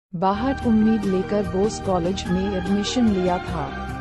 बाहर उम्मीद लेकर बोस कॉलेज में एडमिशन लिया था।